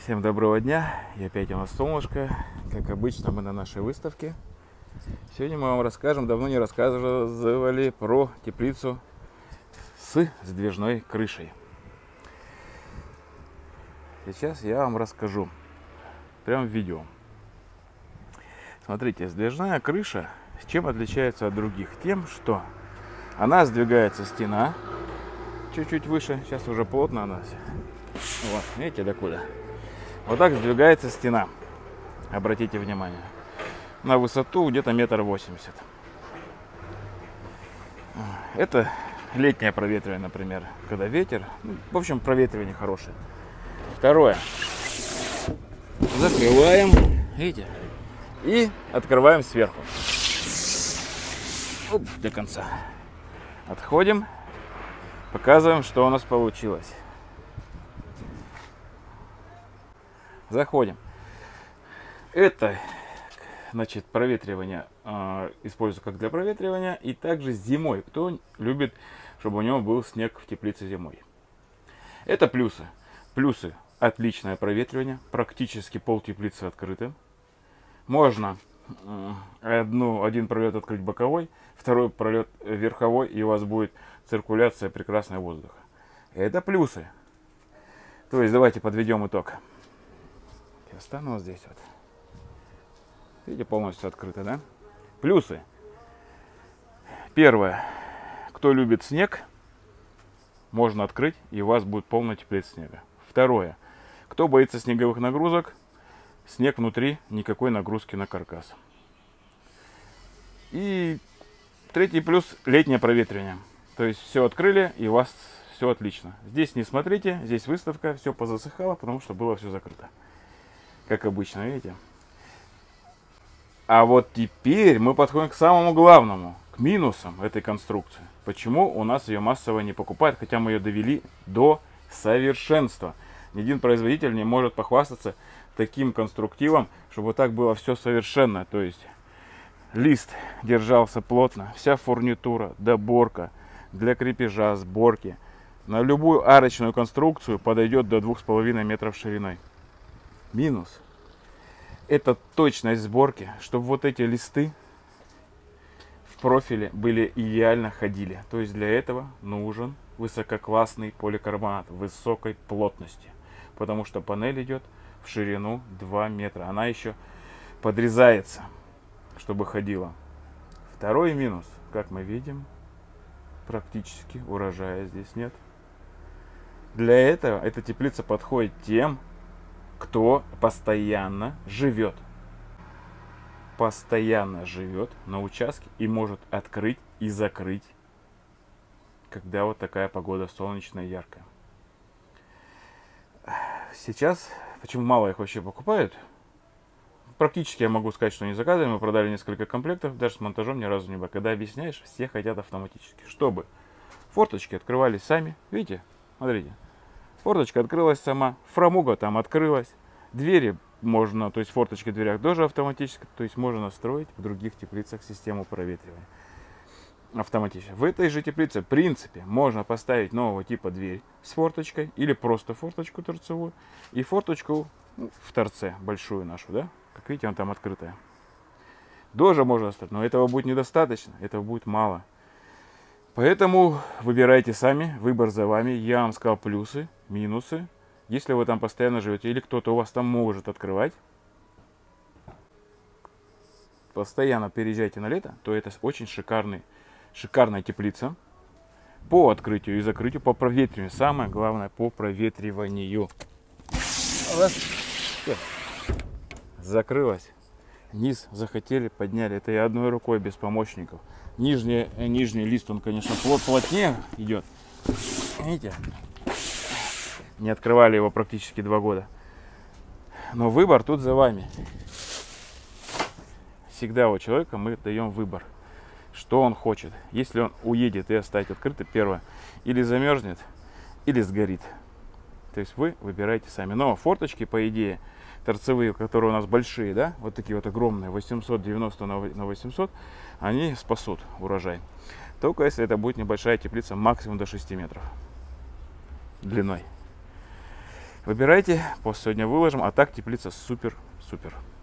Всем доброго дня, и опять у нас солнышко, как обычно мы на нашей выставке. Сегодня мы вам расскажем, давно не рассказывали про теплицу с сдвижной крышей. Сейчас я вам расскажу, прям в видео. Смотрите, сдвижная крыша с чем отличается от других? Тем, что она сдвигается стена чуть-чуть выше, сейчас уже плотно она. Вот, видите, докуда? Вот так сдвигается стена. Обратите внимание. На высоту где-то 1,80 м. Это летнее проветривание, например, когда ветер. В общем, проветривание хорошее. Второе. Закрываем. Видите? И открываем сверху. Оп, до конца. Отходим. Показываем, что у нас получилось. Заходим. Это, значит, проветривание использую как для проветривания и также зимой. Кто любит, чтобы у него был снег в теплице зимой. Это плюсы. Плюсы: отличное проветривание, практически пол теплицы открыты. Можно один пролет открыть боковой, второй пролет верховой, и у вас будет циркуляция прекрасного воздуха. Это плюсы. То есть давайте подведем итог. Я стану вот здесь вот. Видите, полностью открыто, да? Плюсы. Первое. Кто любит снег, можно открыть, и у вас будет полная теплица снега. Второе. Кто боится снеговых нагрузок, снег внутри, никакой нагрузки на каркас. И третий плюс: летнее проветривание. То есть все открыли, и у вас все отлично. Здесь не смотрите, здесь выставка, все позасыхало, потому что было все закрыто. Как обычно, видите? А вот теперь мы подходим к самому главному, к минусам этой конструкции. Почему у нас ее массово не покупают, хотя мы ее довели до совершенства. Ни один производитель не может похвастаться таким конструктивом, чтобы вот так было все совершенно. То есть лист держался плотно, вся фурнитура, доборка для крепежа, сборки. На любую арочную конструкцию подойдет до 2,5 метров шириной. Минус — это точность сборки, чтобы вот эти листы в профиле были идеально ходили. То есть для этого нужен высококлассный поликарбонат высокой плотности, потому что панель идет в ширину 2 метра. Она еще подрезается, чтобы ходила. Второй минус, как мы видим, практически урожая здесь нет. Для этого эта теплица подходит тем, кто постоянно живет на участке и может открыть и закрыть, когда вот такая погода солнечная, яркая. Сейчас, почему мало их вообще покупают? Практически я могу сказать, что не заказываем. Мы продали несколько комплектов, даже с монтажом ни разу не было. Когда объясняешь, все хотят автоматически. Чтобы форточки открывались сами. Видите? Смотрите. Форточка открылась сама, фрамуга там открылась, двери можно, то есть форточки в дверях тоже автоматически, то есть можно настроить в других теплицах систему проветривания автоматически. В этой же теплице, в принципе, можно поставить нового типа дверь с форточкой или просто форточку торцевую и форточку в торце большую нашу, да? Как видите, она там открытая. Тоже можно оставить, но этого будет недостаточно, этого будет мало. Поэтому выбирайте сами, выбор за вами. Я вам сказал плюсы, минусы. Если вы там постоянно живете или кто-то у вас там может открывать, постоянно переезжайте на лето, то это очень шикарная теплица по открытию и закрытию, по проветриванию. Самое главное, по проветриванию. Закрылась. Низ захотели, подняли. Это я одной рукой, без помощников. Нижний лист, он, конечно, плотнее идет. Видите? Не открывали его практически 2 года. Но выбор тут за вами. Всегда у человека мы даем выбор, что он хочет. Если он уедет и оставит открыто, первое, или замерзнет, или сгорит. То есть вы выбираете сами. Но форточки, по идее, торцевые, которые у нас большие, да, вот такие вот огромные, 890 на 800, они спасут урожай. Только если это будет небольшая теплица, максимум до 6 метров длиной. Выбирайте, пост сегодня выложим, а так теплица супер-супер.